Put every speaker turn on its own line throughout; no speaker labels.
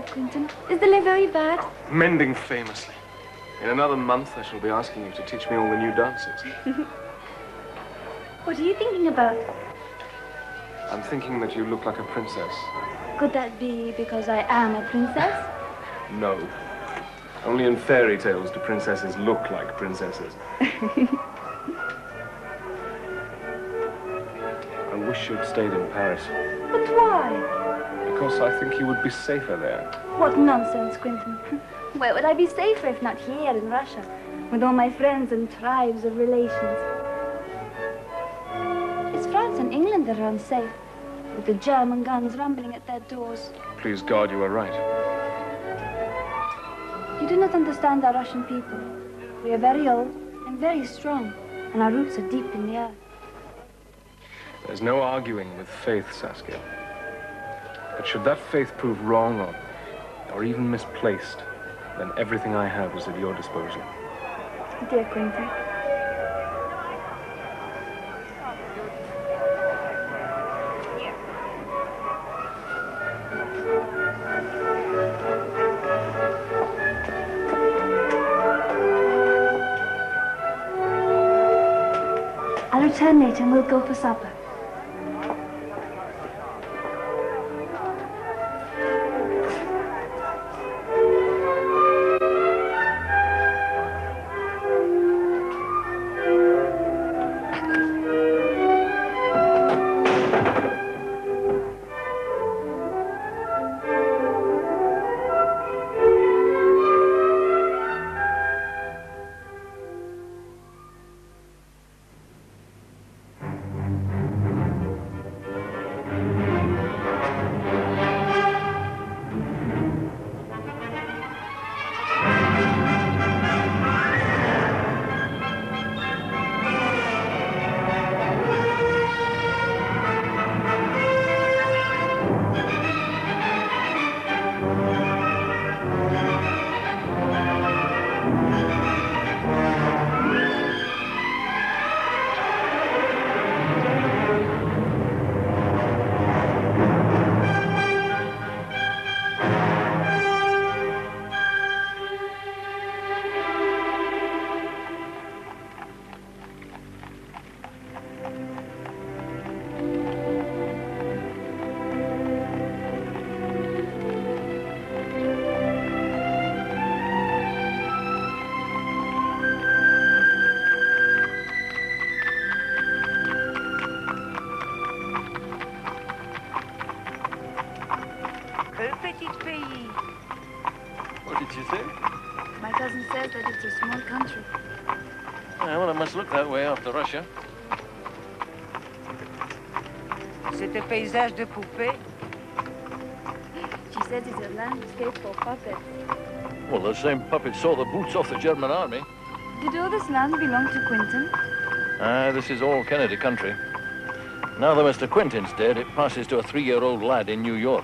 Quentin? Is the leg very bad?
Mending famously. In another month, I shall be asking you to teach me all the new dances.
What are you thinking about?
I'm thinking that you look like a princess.
Could that be because I am a princess?
No. Only in fairy tales do princesses look like princesses. I wish you'd stayed in Paris.
But why?
Because I think you would be safer there.
What nonsense, Quentin. Where would I be safer if not here in Russia, with all my friends and tribes of relations? It's France and England that are unsafe, with the German guns rumbling at their doors.
Please God, you are right.
You do not understand our Russian people. We are very old and very strong, and our roots are deep in the earth.
There's no arguing with faith, Saskia. But should that faith prove wrong or even misplaced, then everything I have is at your disposal.
Dear Quentin. I'll return later and we'll go for supper.
What did you say?
My cousin says that it's a small country.
Yeah, well, it must look that way after Russia.
C'est un paysage de poupée.
She says it's a landscape for puppets.
Well, the same puppets saw the boots off the German army.
Did all this land belong to Quentin?
This is all Kennedy country. Now that Mr. Quentin's dead, it passes to a 3-year-old lad in New York.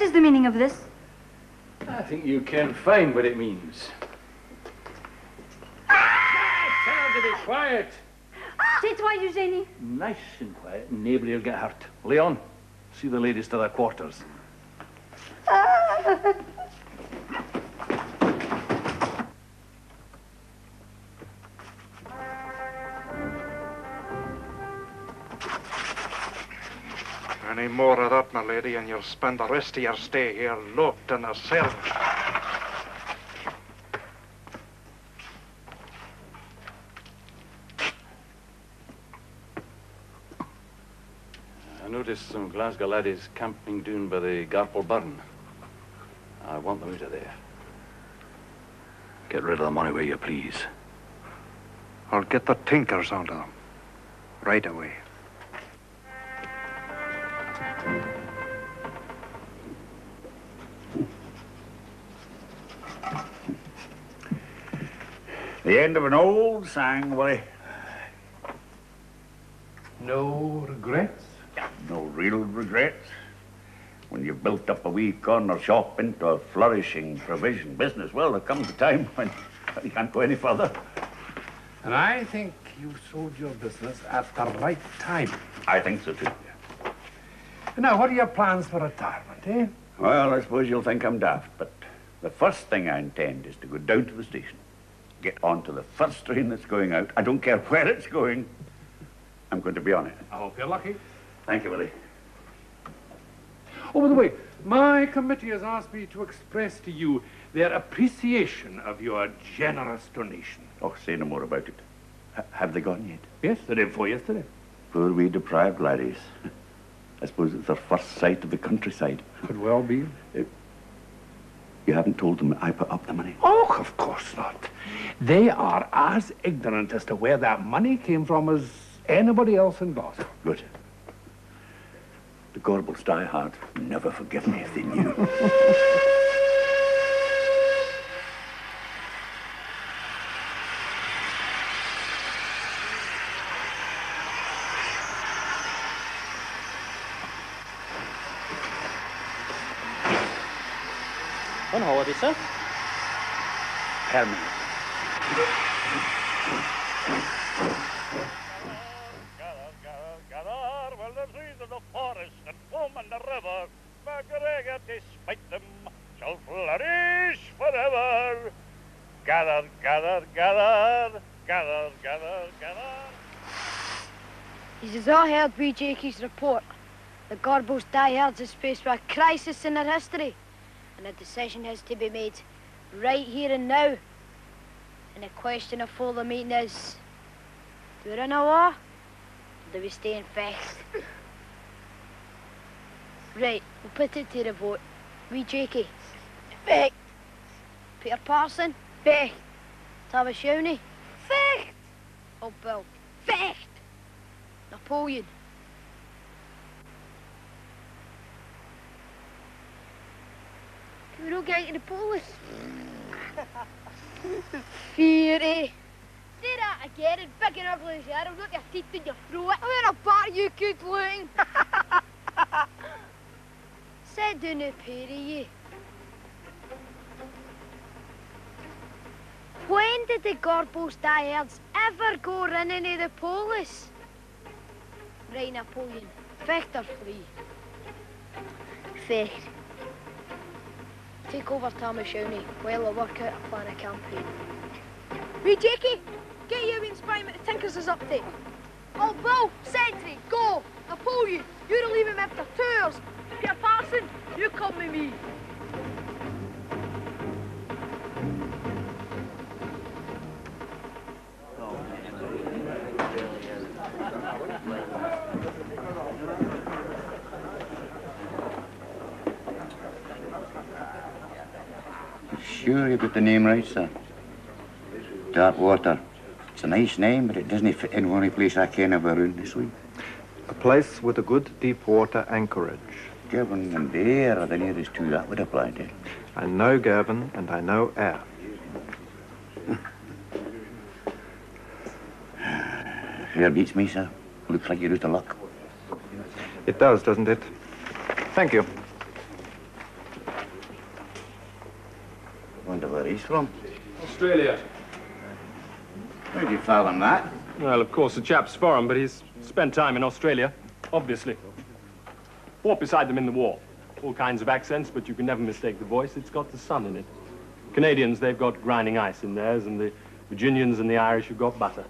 What is the meaning of this?
I think you can find what it means. Tell her to be quiet.
Tais-toi, Eugénie.
Nice and quiet, and nobody will get hurt. Leon, see the ladies to their quarters.
Any more of that, my lady, and you'll spend the rest of your stay here locked in a cell.
I noticed some Glasgow laddies camping down by the Garple burn. I want them out of there. Get rid of the money where you please.
I'll get the tinkers onto them right away.
The end of an old sang, Willie.
No regrets?
No real regrets. When you've built up a wee corner shop into a flourishing provision business, well, there comes a time when you can't go any further.
And I think you sold your business at the right time.
I think so, too.
Now, what are your plans for retirement, eh?
Well, I suppose you'll think I'm daft, but the first thing I intend is to go down to the station, get onto the first train that's going out. I don't care where it's going. I'm going to be on it.
I hope you're lucky.
Thank you, Willie.
Oh, by the way, my committee has asked me to express to you their appreciation of your generous donation.
Oh, say no more about it. Have they gone yet?
Yes, the day before yesterday.
Poor wee deprived laddies. I suppose it's their first sight of the countryside.
Could well be.
You haven't told them I put up the money?
Oh, of course not. They are as ignorant as to where that money came from as anybody else in Glasgow.
Good. The Gorbals die hard. Never forgive me if they knew.
On holiday, sir?
Permanent.
Gather, while the trees of the forest and foam and the river, MacGregor, despite them, shall flourish forever. Gather, gather, gather, gather, gather, gather.
He's all heard wee Jakey's report. The Gorbals diehards is faced with a crisis in their history, and a decision has to be made right here and now. And the question before the meeting is, do we run a war, or do we stay in fast? Right, we'll put it to the vote. Wee Jakey. Fecht. Peter Parson. Fecht. Thomas Showney. Fecht. Old Bill. Fecht. Napoleon. Can we not get into the police? Fear, eh? Say that again and big and ugly as you are. I'll knock your teeth in your throat. I'm gonna bar you good looking. Sit down a pair of you. When did the Gorbals diehards ever go running to the police? Right, Napoleon. Fecht or flee? Fecht. Take over Thomas Showney while I work out a plan of campaign. Wee Jakey, get you and spy what the Tinkers is up to. Oh, Bill, Sentry, go! Napoleon, you relieve him after 2 hours. Peter Parson, you come with me.
Sure you got the name right, sir. Darkwater. It's a nice name, but it doesn't fit in any place I can of around this week.
A place with a good deep water anchorage.
Gavin and Ayr are the nearest two that would apply to.
I know Gavin and I know Ayr.
Here beats me, sir. Looks like you're out of luck.
It does, doesn't it? Thank you.
he's from?
Australia.
Where do you fathom that?
Well, of course, the chap's foreign, but he's spent time in Australia, obviously. Fought beside them in the war. All kinds of accents, but you can never mistake the voice. It's got the sun in it. Canadians, they've got grinding ice in theirs, and the Virginians and the Irish have got butter.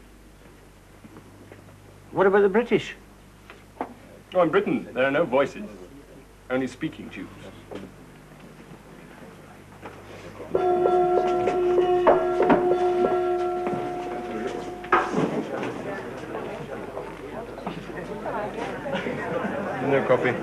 What about the British?
Oh, in Britain, there are no voices, only speaking tubes. No coffee.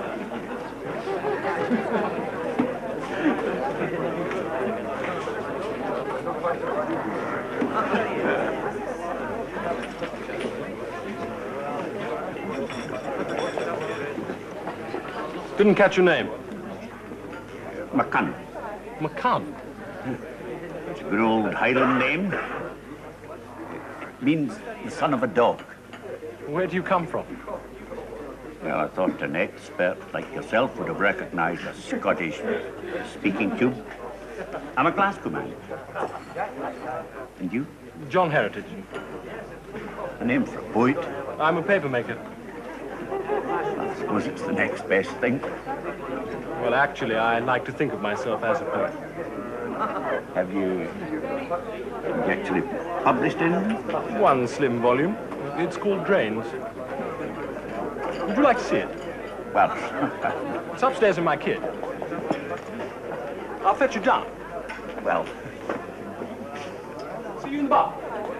Didn't catch your name.
McCann.
McCann?
It's a good old Highland name. It means the son of a dog.
Where do you come from?
Well, I thought an expert like yourself would have recognized a Scottish speaking tube. I'm a Glasgow man. And you?
John Heritage.
A name for a poet.
I'm a papermaker.
I suppose it's the next best thing.
Well, actually, I like to think of myself as a poet.
Have you actually published anything?
One slim volume. It's called Drains. Would you like to see it?
Well,
It's upstairs in my kit. I'll fetch you down.
well,
See you in the bar.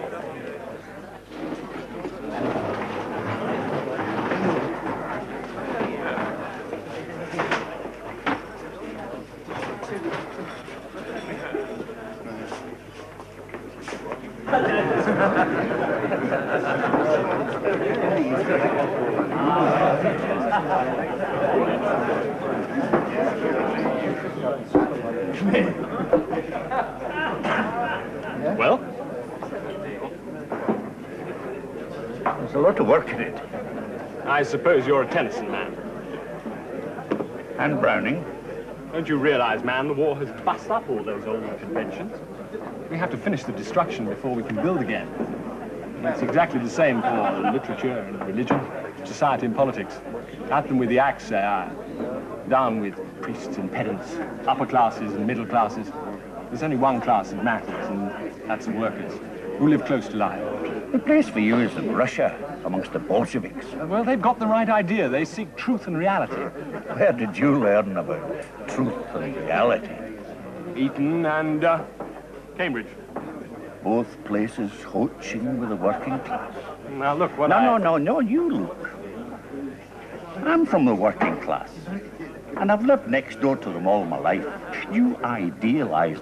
Well?
there's a lot of work in it.
I suppose you're a Tennyson man.
And Browning.
Don't you realize, man, the war has bust up all those old conventions? We have to finish the destruction before we can build again. And it's exactly the same for literature and religion, society and politics. At them with the axe, say I. Down with priests and pedants, upper classes and middle classes. There's only one class that matters, and that's the workers, who live close to life.
The place for you is in Russia, amongst the Bolsheviks.
Well, they've got the right idea. They seek truth and reality.
Where did you learn about truth and reality?
Eton and Cambridge.
Both places hoaching with the working class.
Now, look, what
No, you look. I'm from the working class, and I've lived next door to them all my life. You idealize